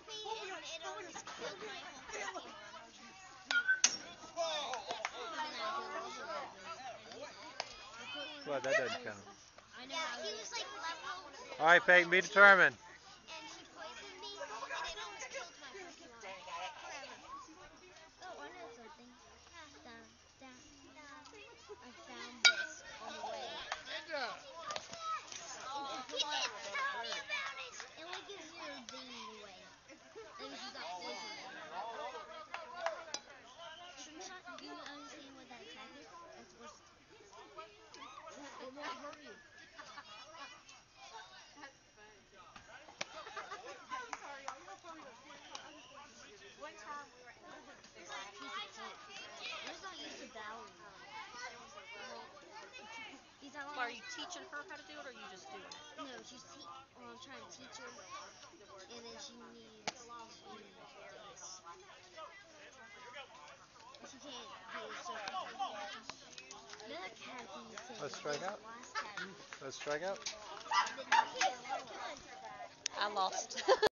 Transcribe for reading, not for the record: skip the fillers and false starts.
What? That doesn't count. All right, Peyton, be determined. Oh, I know something. Down, down, down. I found this on the way. He didn't tell me about it! It will give your thing away. That means you got poisoned. Screenshot, do you understand what that attack is? That's supposed to... It won't hurt you. Let's not use the dowry. Are you teaching her how to do it, or are you just doing it? No, I'm trying to teach her, and then she needs this. She can't do it, so another cat Let's strike out. Let's strike out. I lost.